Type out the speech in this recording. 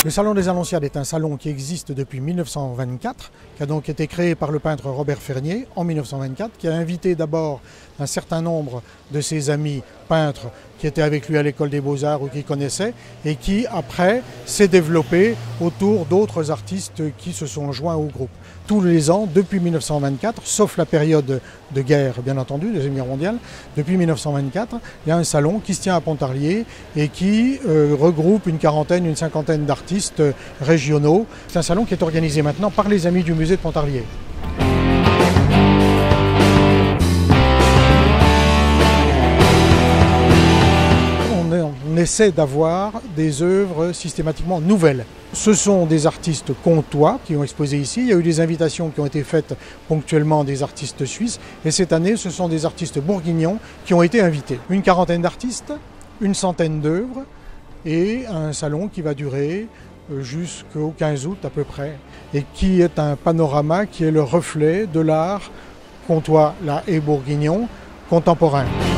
Le Salon des Annonciades est un salon qui existe depuis 1924, qui a donc été créé par le peintre Robert Fernier en 1924, qui a invité d'abord un certain nombre de ses amis peintres qui étaient avec lui à l'école des Beaux-Arts ou qui connaissaient, et qui après s'est développé autour d'autres artistes qui se sont joints au groupe. Tous les ans, depuis 1924, sauf la période de guerre, bien entendu, Deuxième Guerre mondiale, depuis 1924, il y a un salon qui se tient à Pontarlier et qui regroupe une quarantaine, une cinquantaine d'artistes régionaux. C'est un salon qui est organisé maintenant par les amis du musée de Pontarlier. On essaie d'avoir des œuvres systématiquement nouvelles. Ce sont des artistes comtois qui ont exposé ici. Il y a eu des invitations qui ont été faites ponctuellement des artistes suisses. Et cette année, ce sont des artistes bourguignons qui ont été invités. Une quarantaine d'artistes, une centaine d'œuvres et un salon qui va durer jusqu'au 15 août à peu près. Et qui est un panorama qui est le reflet de l'art comtois là et bourguignon contemporain.